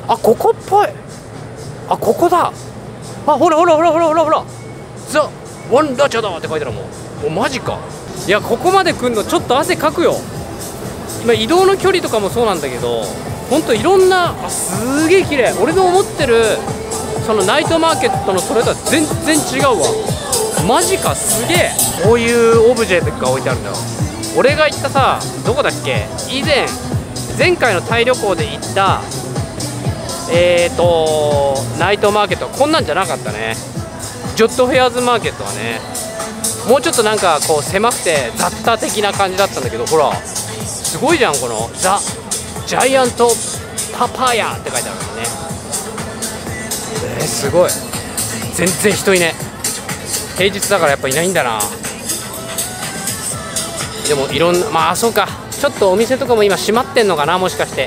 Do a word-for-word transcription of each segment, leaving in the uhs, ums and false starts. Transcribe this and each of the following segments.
あ、ここっぽい。あ、ここだ。あ、ほらほらほらほらほらほら、ザ・ワンダチャだって書いてあるもん。お、マジか。いや、ここまで来んのちょっと汗かくよ。今移動の距離とかもそうなんだけど、ほんといろんな、あ、すげえ綺麗。俺の思ってるそのナイトマーケットのそれとは全然違うわ。マジか、すげえ。こういうオブジェが置いてあるんだよ。俺が行ったさ、どこだっけ、以前前回のタイ旅行で行ったえーとナイトマーケットはこんなんじゃなかったね。ジョットフェアーズマーケットはね、もうちょっとなんかこう狭くて雑多的な感じだったんだけど、ほらすごいじゃん、このザ・ジャイアントパパヤって書いてあるのね。えー、すごい。全然人いね。平日だからやっぱいないんだな。でもいろんな、まあそうか、ちょっとお店とかも今閉まってんのかな、もしかして。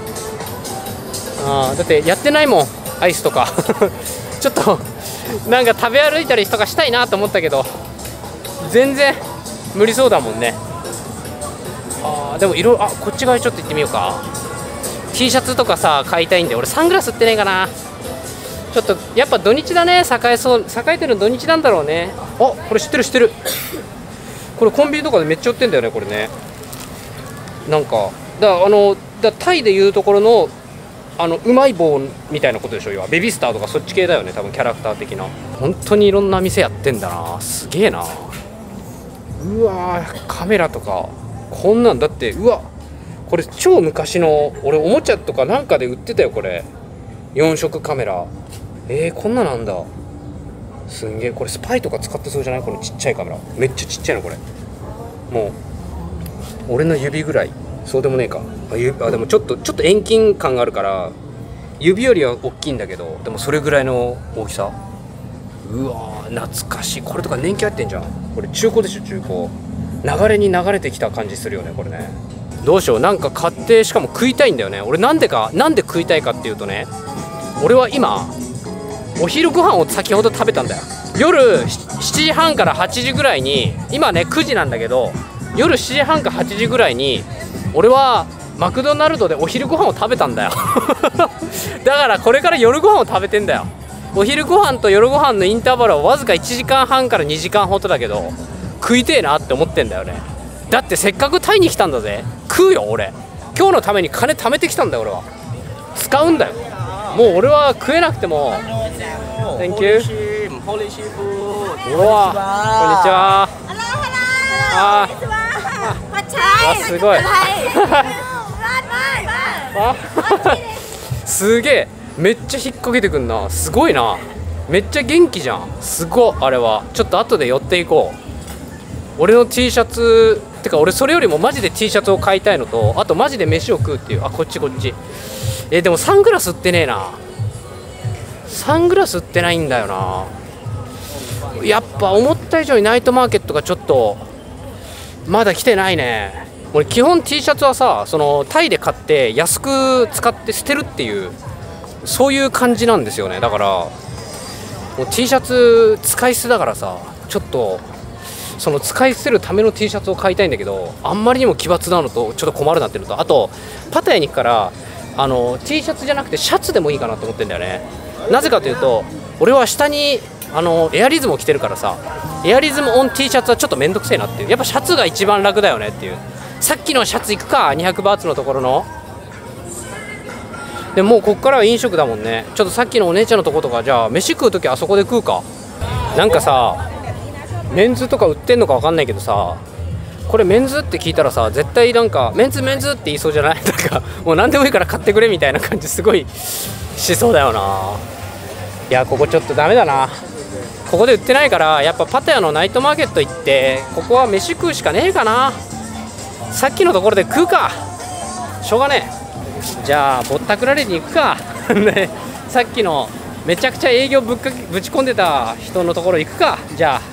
あ、だってやってないもん、アイスとかちょっとなんか食べ歩いたりとかしたいなと思ったけど、全然無理そうだもんね。あ、でもいろいろ、あ、こっち側にちょっと行ってみようか。 T シャツとかさ買いたいんで、俺サングラス売ってないかな。ちょっとやっぱ土日だね、栄えそう、栄えてるの土日なんだろうね。あ、これ知ってる知ってる。これコンビニとかでめっちゃ売ってんだよね、これね。なんかだ、あのだタイでいうところのあのうまい棒みたいなことでしょ。要はベビースターとかそっち系だよね、多分キャラクター的な。本当にいろんな店やってんだな、すげえな。うわー、カメラとかこんなんだって、うわ、これ超昔の俺おもちゃとかなんかで売ってたよ、これよん色カメラ。えー、こんななんだ、すんげえ。これスパイとか使ってそうじゃない、このちっちゃいカメラ。めっちゃちっちゃいのこれ。もう俺の指ぐらい。そうでもねえか。あ、指、あ、でもちょっとちょっと遠近感があるから指よりは大きいんだけど、でもそれぐらいの大きさ。うわー、懐かしい。これとか年季入ってんじゃん。これ中古でしょ、中古。流れに流れてきた感じするよね、これね。どうしよう、なんか買って、しかも食いたいんだよね。俺なんでか、なんで食いたいかっていうとね、俺は今お昼ご飯を先ほど食べたんだよ。夜しちじはんからはちじぐらいに、今ねくじなんだけど、夜しちじはんかはちじぐらいに俺はマクドナルドでお昼ご飯を食べたんだよだからこれから夜ご飯を食べてんだよ。お昼ご飯と夜ご飯のインターバルはわずかいちじかんはんからにじかんほどだけど、食いてえなって思ってんだよね。だってせっかくタイに来たんだぜ。食うよ俺。今日のために金貯めてきたんだよ俺は。使うんだよ。もう俺は食えなくても。 Thank you。 うわ、こんにちは。ああ、すごいすげえ、めっちゃ引っ掛けてくんな。すごいな、めっちゃ元気じゃん。すごい。あれはちょっと後で寄っていこう。俺の T シャツてか、俺それよりもマジで T シャツを買いたいのと、あとマジで飯を食うっていう。あ、こっちこっち。えー、でもサングラス売ってねえな。サングラス売ってないんだよな。やっぱ思った以上にナイトマーケットがちょっとまだ来てないね。俺基本 T シャツはさ、そのタイで買って安く使って捨てるっていう、そういう感じなんですよね。だからもう T シャツ使い捨てだからさ、ちょっとその使い捨てるための T シャツを買いたいんだけど、あんまりにも奇抜なのとちょっと困るなってると、あとパタヤに行くからあの T シャツじゃなくてシャツでもいいかなと思ってんだよね。なぜかというと、俺は下にあのエアリズムを着てるからさ、エアリズムオン T シャツはちょっとめんどくせえなっていう。やっぱシャツが一番楽だよねっていう。さっきのシャツ行くか、にひゃくバーツのところの。でもうこっからは飲食だもんね。ちょっとさっきのお姉ちゃんのとことか、じゃあ飯食うときあそこで食うか。なんかさ、メンズとか売ってんのか分かんないけどさ、これメンズって聞いたらさ、絶対なんかメンズメンズって言いそうじゃない？なんかもう何でもいいから買ってくれみたいな感じすごいしそうだよな。いや、ここちょっとダメだな。ここで売ってないから、やっぱパタヤのナイトマーケット行って、ここは飯食うしかねえかな。さっきのところで食うか、しょうがねえ。じゃあぼったくられに行くかね、さっきのめちゃくちゃ営業ぶっかけぶち込んでた人のところ行くか。じゃ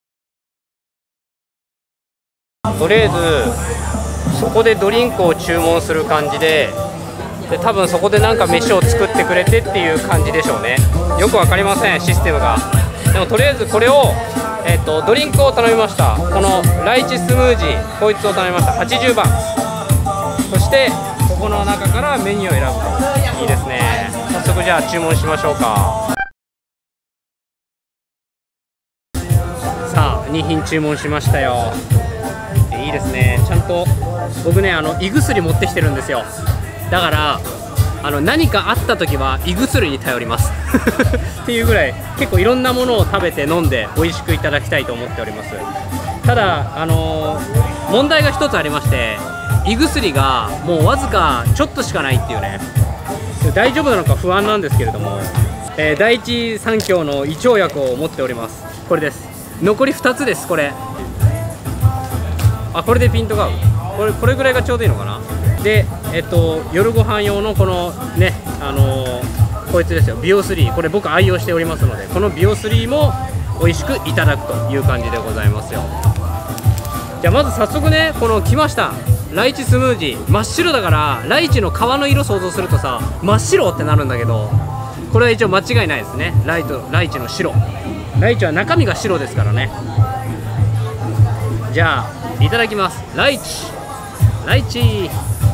あとりあえずそこでドリンクを注文する感じで、で多分そこでなんか飯を作ってくれてっていう感じでしょうね。よく分かりません、システムが。でもとりあえずこれを、えー、とドリンクを頼みました。このライチスムージー、こいつを頼みました。はちじゅうばん。そしてこの中からメニューを選ぶといいですね。早速じゃあ注文しましょうか。さあに品注文しましたよ。いいですね。ちゃんと僕ね、あの胃薬持ってきてるんですよ。だからあの何かあった時は胃薬に頼りますっていうぐらい結構いろんなものを食べて飲んで美味しくいただきたいと思っております。ただあのー、問題が一つありまして、胃薬がもうわずかちょっとしかないっていうね。大丈夫なのか不安なんですけれども、えー、第一三共の胃腸薬を持っております。これです。残りふたつです。これあ、これでピントが合う。これこれぐらいがちょうどいいのかな。で、えっと夜ご飯用のこのね、あのー、こいつですよ、ビオスリー。これ僕愛用しておりますので、このビオスリーも美味しくいただくという感じでございますよ。じゃあまず早速ね、この来ましたライチスムージー。真っ白だからライチの皮の色想像するとさ、真っ白ってなるんだけど、これは一応間違いないですね。ライトライチの白、ライチは中身が白ですからね。じゃあいただきます。ライチライチ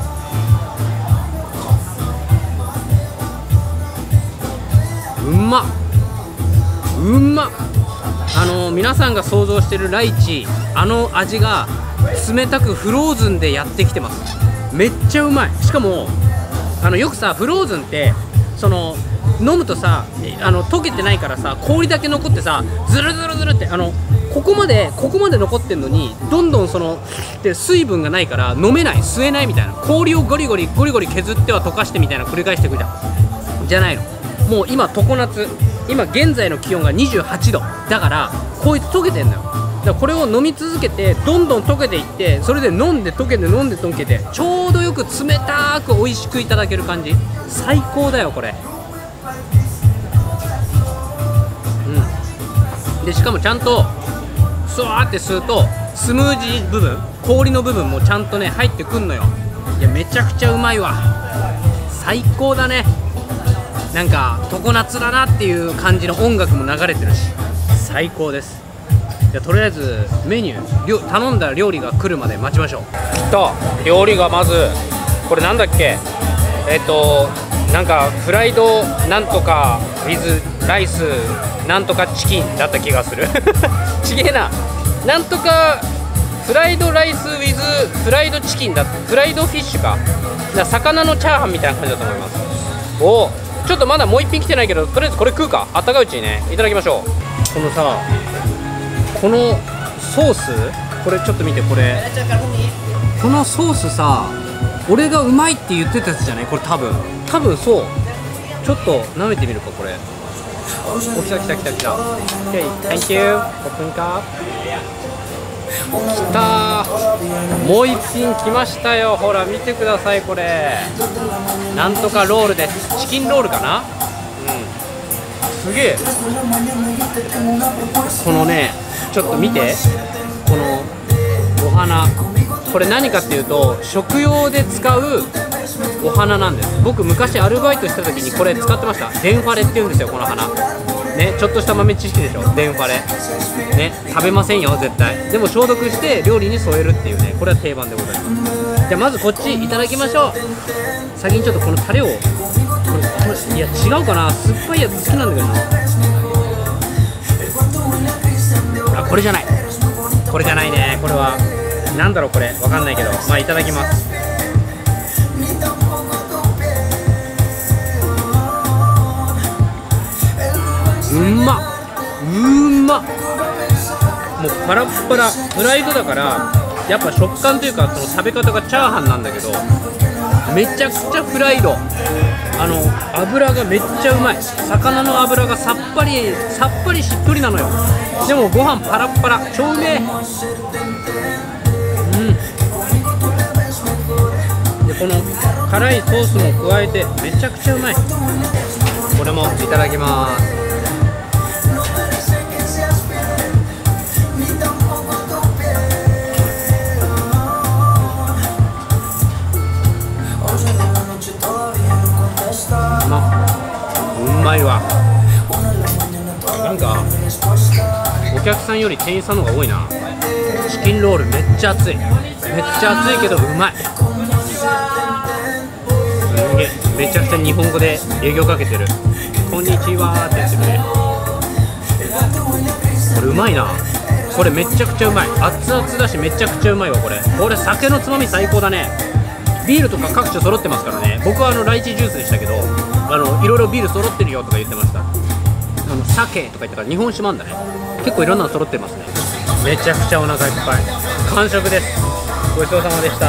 うんまっうんまっ。あのー、皆さんが想像してるライチ、あの味が冷たくフローズンでやってきてます。めっちゃうまい。しかもあのよくさ、フローズンってその飲むとさ、あの溶けてないからさ、氷だけ残ってさ、ズルズルズルって、あのここまでここまで残ってんのに、どんどんそので水分がないから飲めない、吸えないみたいな。氷をゴリゴリゴリゴリ削っては溶かしてみたいな繰り返していくじゃん。じゃないの。もう今常夏、今現在の気温がにじゅうはちどだから、こいつ溶けてんのよ。だからこれを飲み続けてどんどん溶けていって、それで飲んで溶けて飲んで溶けて、ちょうどよく冷たく美味しくいただける感じ。最高だよこれ。うんでしかもちゃんとスワーって吸うとスムージー部分、氷の部分もちゃんとね入ってくんのよ。いやめちゃくちゃうまいわ。最高だね。なんか常夏だなっていう感じの音楽も流れてるし、最高です。じゃあとりあえずメニュー頼んだ料理が来るまで待ちましょう。来た。料理がまずこれなんだっけ、えっとなんかフライドなんとか with ライスなんとかチキンだった気がするちげえな。なんとかフライドライス with フライドチキンだ、フライドフィッシュか。だ魚のチャーハンみたいな感じだと思います。おお、ちょっとまだもう一品来てないけど、とりあえずこれ食うか。あったかいうちにね、いただきましょう。このさ、このソース、これちょっと見て、これこのソースさ、俺がうまいって言ってたやつじゃないこれ。多分多分そう。ちょっと舐めてみるかこれ。お、来た来た来た来た。 OK、 Thank you。 オープンか。来たー。もう一品来ましたよ。ほら見てくださいこれ。なんとかロールです。チキンロールかな。うん、すげえ。このね、ちょっと見て、このお花、これ何かっていうと食用で使うお花なんです。僕昔アルバイトした時にこれ使ってました。デンファレっていうんですよこの花ね。ちょっとした豆知識でしょ、デンファレね。食べませんよ絶対。でも消毒して料理に添えるっていうね、これは定番でございます。じゃあまずこっちいただきましょう。先にちょっとこのタレを、これこれいや違うかな、酸っぱいやつ好きなんだけどな。あ、これじゃない、これじゃないね。これはなんだろう、これわかんないけど、まあいただきます。うんまっ、うんまっ。もうパラッパラ、フライドだからやっぱ食感というか、その食べ方がチャーハンなんだけど、めちゃくちゃフライド。あの油がめっちゃうまい。魚の油がさっぱりさっぱりしっとりなのよ。でもご飯パラッパラ、超うめえ。うんでこの辛いソースも加えてめちゃくちゃうまい。これもいただきます。うまいわ。なんかお客さんより店員さんの方が多いな。チキンロールめっちゃ熱い、めっちゃ熱いけどうまい。 めちゃくちゃ日本語で営業かけてる。こんにちはって言ってるね。これうまいな。これめちゃくちゃうまい。熱々だしめちゃくちゃうまいわ。これこれ酒のつまみ最高だね。ビールとか各種揃ってますからね。僕はあのライチジュースでしたけど、あのいろいろビール揃ってるよとか言ってました。あの鮭とか言ったから日本酒もあんだね。結構いろんなの揃ってますね。めちゃくちゃお腹いっぱい。完食です。ごちそうさまでした。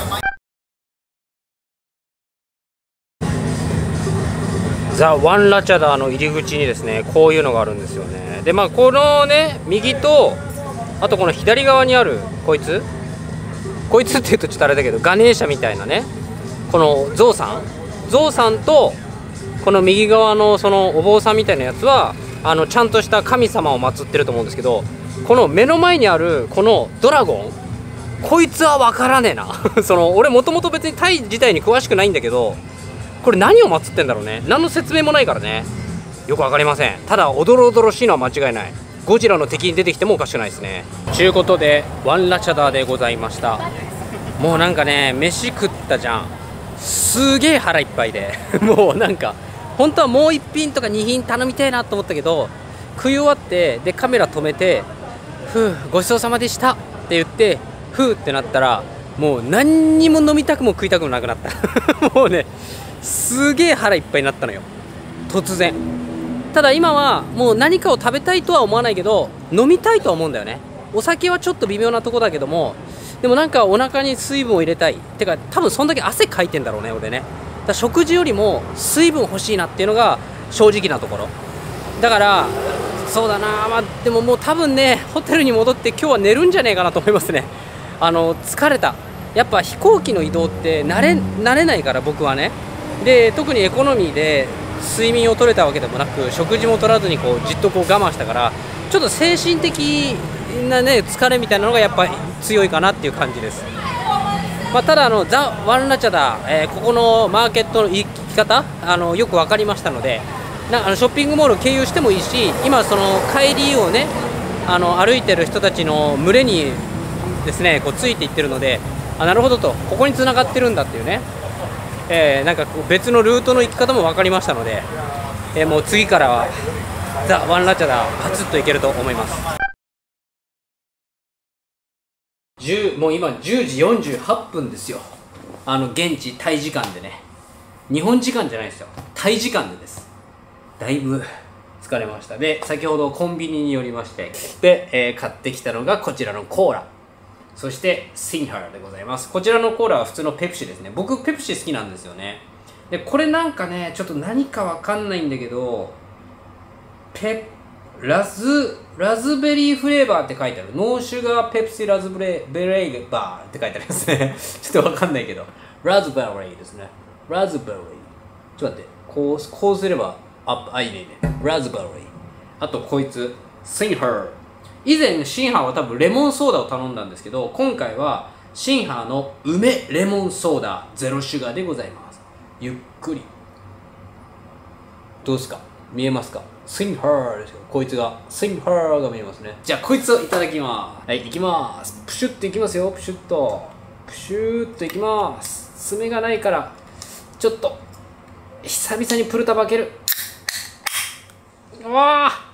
ザ・ワンラチャダーの入り口にですね、こういうのがあるんですよね。でまあこのね右とあとこの左側にあるこいつこいつって言うとちょっとあれだけど、ガネーシャみたいなね、このゾウさんゾウさんとこの右側のそのお坊さんみたいなやつはあのちゃんとした神様を祀ってると思うんですけど、この目の前にあるこのドラゴン、こいつは分からねえなその俺もともと別にタイ自体に詳しくないんだけど、これ何を祀ってんだろうね。何の説明もないからね、よく分かりません。ただおどろおどろしいのは間違いない。ゴジラの敵に出てきてもおかしくないですね。ちゅうことでワンラチャダーでございました。もうなんかね飯食ったじゃん、すげえ腹いっぱいでもうなんか本当はもういっ品とかに品頼みたいなと思ったけど、食い終わってでカメラ止めて「ふうごちそうさまでした」って言って「ふう」ってなったらもう何にも飲みたくも食いたくもなくなったもうねすげえ腹いっぱいになったのよ突然。ただ今はもう何かを食べたいとは思わないけど飲みたいとは思うんだよね。お酒はちょっと微妙なとこだけども、でもなんかお腹に水分を入れたいてか多分そんだけ汗かいてんだろうね俺ね。だから食事よりも水分欲しいなっていうのが正直なところだから、そうだな、まあでももう多分ねホテルに戻って今日は寝るんじゃねえかなと思いますね。あの疲れた。やっぱ飛行機の移動って慣れ慣れないから僕はね。で特にエコノミーで睡眠を取れたわけでもなく食事も取らずにこうじっとこう我慢したから、ちょっと精神的なね疲れみたいなのがやっぱり強いかなっていう感じです。まあ、ただあのザ・ワンラチャダー、えー、ここのマーケットの行き方あのよく分かりましたので、なあのショッピングモールを経由してもいいし、今その帰りをねあの歩いてる人たちの群れにですねこうついていってるので、あなるほどと、ここに繋がってるんだっていうね、えー、なんかこう別のルートの行き方も分かりましたので、えー、もう次からはザ・ワンラチャダーパツッといけると思います。じゅうもう今じゅうじよんじゅうはっぷんですよ。あの現地タイ時間でね、日本時間じゃないですよ、タイ時間でです。だいぶ疲れました。で先ほどコンビニに寄りましてで、えー、買ってきたのがこちらのコーラ、そしてシンハーでございます。こちらのコーラは普通のペプシですね。僕ペプシ好きなんですよね。でこれなんかねちょっと何かわかんないんだけど、ペラズラズベリーフレーバーって書いてある。ノーシュガーペプシラズベレベレーバーって書いてありますねちょっとわかんないけど、ラズベリーですね。ラズベリー、ちょっと待って、こうこうすればああいいねいいね。ラズベリー、あとこいつシンハー。以前シンハーは多分レモンソーダを頼んだんですけど、今回はシンハーの梅レモンソーダゼロシュガーでございます。ゆっくり、どうですか、見えますか。シンハーですよ、こいつがシンハーが見えますね。じゃあこいつをいただきます。はい、いきます。プシュッといきますよ。プシュッとプシュッといきます。爪がないからちょっと久々にプルタバ開ける。うわー、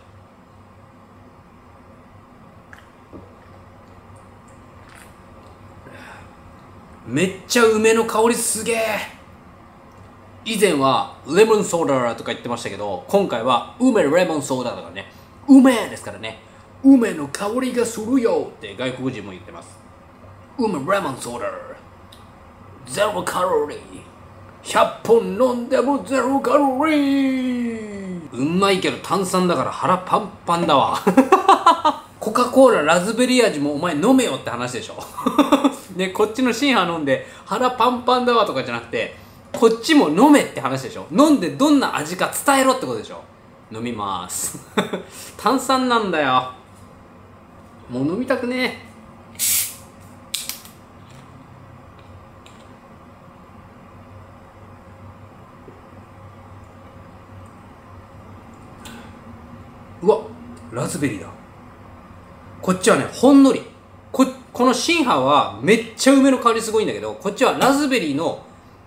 めっちゃ梅の香りすげえ。以前はレモンソーダとか言ってましたけど、今回は梅レモンソーダだからね、梅ですからね、梅の香りがするよって外国人も言ってます。梅レモンソーダゼロカロリー、ひゃっぽん飲んでもゼロカロリー。うまいけど炭酸だから腹パンパンだわコカ・コーララズベリー味もお前飲めよって話でしょでこっちのシンハー飲んで腹パンパンだわとかじゃなくて、こっちも飲めって話でしょ。飲んでどんな味か伝えろってことでしょ。飲みます炭酸なんだよ、もう飲みたくねえ。うわ、ラズベリーだ。こっちはねほんのり、ここのシンハーはめっちゃ梅の香りすごいんだけど、こっちはラズベリーの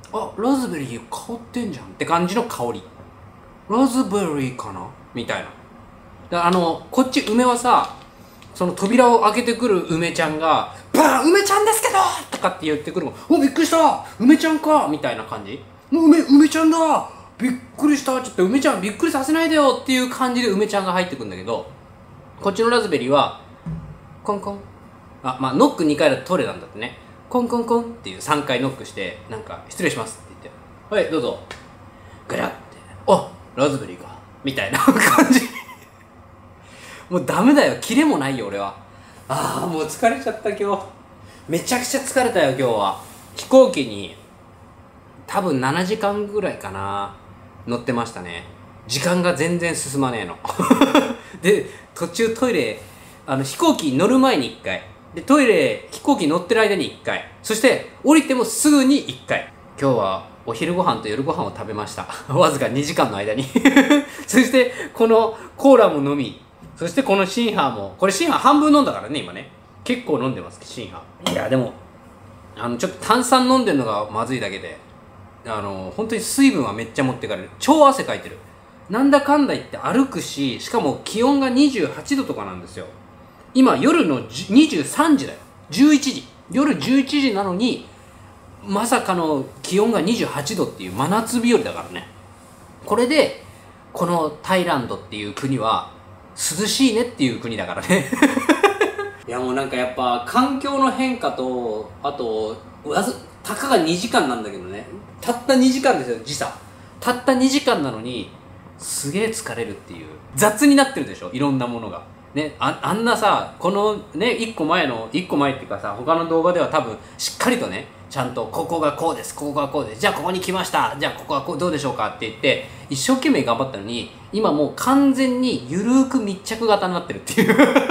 あ、ラズベリー香ってんじゃんって感じの香り。ラズベリーかなみたいな。だあのこっち梅はさ、その扉を開けてくる梅ちゃんがバーン梅ちゃんですけどとかって言ってくるもん。お、びっくりした梅ちゃんかみたいな感じ。梅梅ちゃんだびっくりしたちょっと梅ちゃんびっくりさせないでよっていう感じで梅ちゃんが入ってくるんだけど、こっちのラズベリーはコンコン、あ、まあノックにかいだとトイレなんだってね。コンコンコンっていうさんかいノックしてなんか失礼しますって言って、はいどうぞガラッて、あ、ラズベリーかみたいな感じもうダメだよ、キレもないよ俺は。ああもう疲れちゃった今日。めちゃくちゃ疲れたよ今日は。飛行機に多分ななじかんぐらいかな乗ってましたね。時間が全然進まねえので途中トイレ、あの飛行機乗る前にいっかいで、トイレ飛行機乗ってる間にいっかい、そして降りてもすぐにいっかい。今日はお昼ご飯と夜ご飯を食べましたわずかにじかんの間にそしてこのコーラも飲み、そしてこのシンハーも、これシンハー半分飲んだからね今ね。結構飲んでますシンハー。いやでもあのちょっと炭酸飲んでるのがまずいだけで、あの本当に水分はめっちゃ持ってかれる。超汗かいてる。なんだかんだ言って歩くし、しかも気温がにじゅうはちどとかなんですよ。今夜のにじゅうさんじだよ。じゅういちじ、夜じゅういちじなのにまさかの気温がにじゅうはちどっていう真夏日和だからね。これでこのタイランドっていう国は涼しいねっていう国だからねいやもうなんかやっぱ環境の変化と、あとわずたかがにじかんなんだけどね、たったにじかんですよ時差。たったにじかんなのにすげえ疲れるっていう。雑になってるでしょいろんなものがね。 あ, あんなさ、このねいっこまえのいっこまえっていうかさ、他の動画では多分しっかりとね、ちゃんとここがこうです、ここがこうです、じゃあここに来ました、じゃあここはこうどうでしょうかって言って一生懸命頑張ったのに、今もう完全にゆるーく密着型になってるっていう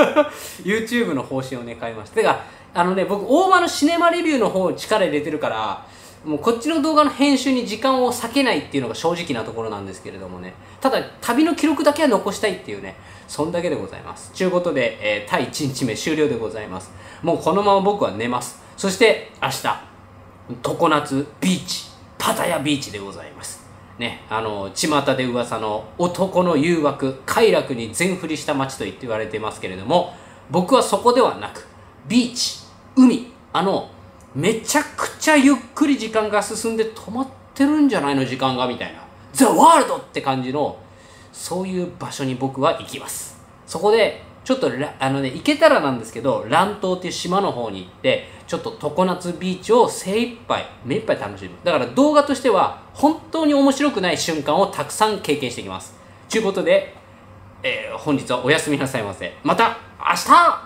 YouTube の方針をね変えました。てかあのね、僕大場のシネマレビューの方に力入れてるから、もうこっちの動画の編集に時間を割けないっていうのが正直なところなんですけれどもね、ただ旅の記録だけは残したいっていうね、そんだけでございます。ということで、えー、タイいちにちめ終了でございます。もうこのまま僕は寝ます。そして明日常夏ビーチ、パタヤビーチでございますね。あの巷で噂の男の誘惑、快楽に全振りした街と言って言われてますけれども、僕はそこではなくビーチ、海、あのめちゃくちゃゆっくり時間が進んで止まってるんじゃないの時間がみたいな、ザ・ワールドって感じの、そういう場所に僕は行きます。そこでちょっとあのね、行けたらなんですけど、ラン島っていう島の方に行ってちょっと常夏ビーチを精一杯目いっぱい楽しむ。だから動画としては本当に面白くない瞬間をたくさん経験していきます。ということで、えー、本日はおやすみなさいませ。また明日。